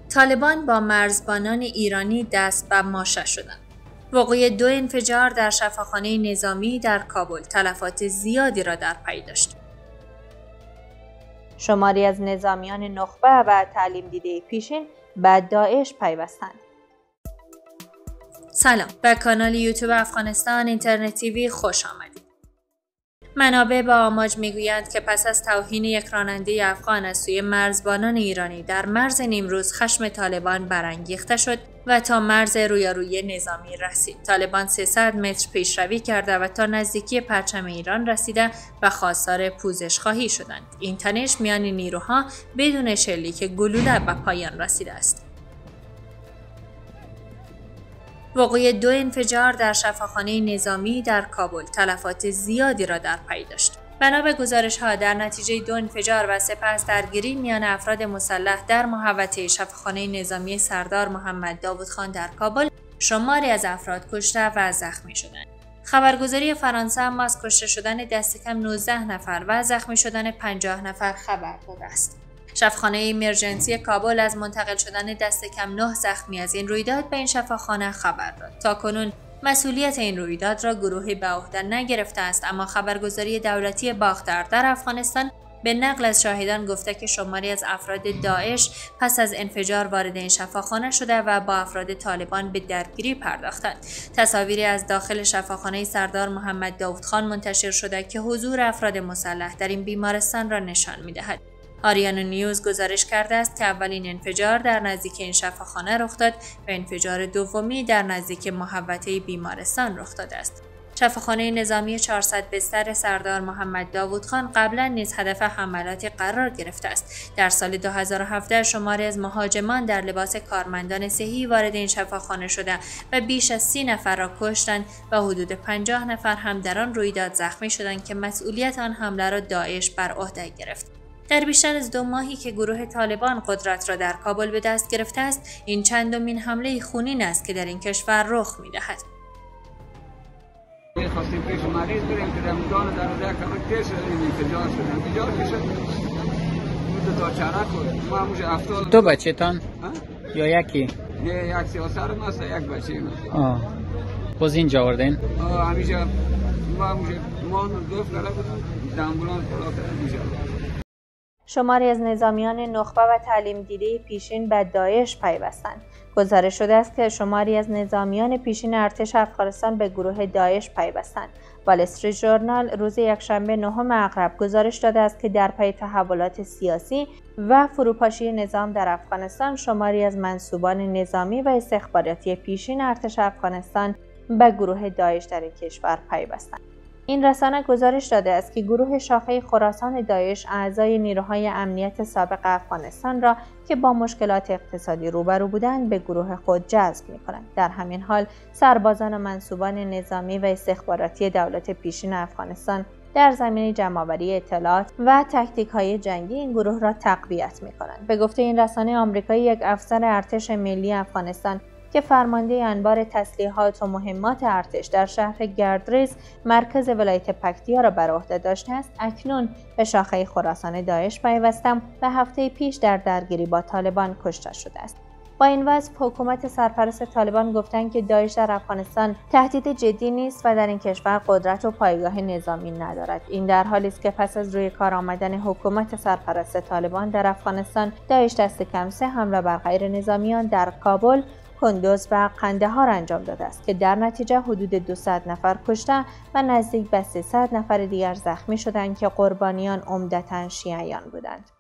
طالبان با مرزبانان ایرانی دست به ماشه شدند. وقوع 2 انفجار در شفاخانه نظامی در کابل تلفات زیادی را در پی داشت. شماری از نظامیان نخبه و تعلیم دیده پیشین به داعش پیوستند. سلام، به کانال یوتیوب افغانستان اینترنت تیوی خوش آمدید. منابع با آماج میگویند که پس از توهین یک راننده افغان از سوی مرزبانان ایرانی در مرز نیمروز خشم طالبان برانگیخته شد و تا مرز رویارویی نظامی رسید. طالبان 300 متر پیشروی کرده و تا نزدیکی پرچم ایران رسیده و خواستار پوزش خواهی شدند. این تنش میان نیروها بدون شلیک گلوله به پایان رسیده است. وقوع 2 انفجار در شفاخانه نظامی در کابل تلفات زیادی را در پی داشت. بنا به گزارش‌ها در نتیجه 2 انفجار و سپس درگیری میان افراد مسلح در محوطه شفاخانه نظامی سردار محمد داوودخان در کابل، شماری از افراد کشته و زخمی شدند. خبرگزاری فرانسه هم از کشته شدن دست کم 19 نفر و زخمی شدن 50 نفر خبر داده است. شفاخانه ایمرجنسی کابل از منتقل شدن دست کم 9 زخمی از این رویداد به این شفاخانه خبر داد. تاکنون مسئولیت این رویداد را گروهی به عهده نگرفته است، اما خبرگزاری دولتی باختر در افغانستان به نقل از شاهدان گفته که شماری از افراد داعش پس از انفجار وارد این شفاخانه شده و با افراد طالبان به درگیری پرداختند. تصاویری از داخل شفاخانه سردار محمد داوودخان منتشر شده که حضور افراد مسلح در این بیمارستان را نشان می‌دهد. آریانا نیوز گزارش کرده است که اولین انفجار در نزدیک این شفاخانه رخ داد و انفجار دومی در نزدیک محوطه بیمارستان رخ داده است. شفاخانه نظامی 400 بستر سردار محمد داوودخان قبلا نیز هدف حملاتی قرار گرفته است. در سال 2017 شماری از مهاجمان در لباس کارمندان صحی وارد این شفاخانه شده و بیش از 30 نفر را کشتند و حدود 50 نفر هم در آن رویداد زخمی شدند که مسئولیت آن حمله را داعش بر عهده گرفت. در بیشتر از 2 ماهی که گروه طالبان قدرت را در کابل به دست گرفته است، این چندمین حمله خونین است که در این کشور رخ می‌دهد. خواستیم پیش مریض بریم که رمضان در روزه کمک پیش شدیم انفجار شد. تا چرا خورد. ما همونجا 70. دو بچه تان؟ یا یکی؟ نه، یک سیاسر است، یک بچه است. باز اینجا آوردین؟ همیشه ما گفت کرده بودیم دامبولان خلاص اینجا. شماری از نظامیان نخبه و تعلیم دیده پیشین به داعش پیوستند. گزارش شده است که شماری از نظامیان پیشین ارتش افغانستان به گروه داعش پیوستند. وال استریت ژورنال روز یکشنبه 9 اغرب گزارش داده است که در پی تحولات سیاسی و فروپاشی نظام در افغانستان، شماری از منصوبان نظامی و استخباراتی پیشین ارتش افغانستان به گروه داعش در این کشور پیوستند. این رسانه گزارش داده است که گروه شاخه خراسان داعش اعضای نیروهای امنیت سابق افغانستان را که با مشکلات اقتصادی روبرو بودند به گروه خود جذب می‌کنند. در همین حال سربازان و منصوبان نظامی و استخباراتی دولت پیشین افغانستان در زمینه جمع‌آوری اطلاعات و تاکتیک‌های جنگی این گروه را تقویت می‌کنند. به گفته این رسانه آمریکایی، یک افسر ارتش ملی افغانستان که فرمانده انبار تسلیحات و مهمات ارتش در شهر گردریز مرکز ولایت پکتیا را بر عهده داشته است، اکنون به شاخه خراسان داعش پیوسته و هفته پیش در درگیری با طالبان کشته شده است. با این وصف حکومت سرپرست طالبان گفتند که داعش در افغانستان تهدید جدی نیست و در این کشور قدرت و پایگاه نظامی ندارد. این در حالی است که پس از روی کار آمدن حکومت سرپرست طالبان در افغانستان، داعش دست کم 3 حمله بر غیر نظامیان در کابل، کندوز و قندهار انجام داده است که در نتیجه حدود 200 نفر کشته و نزدیک به 300 نفر دیگر زخمی شدند که قربانیان عمدتاً شیعیان بودند.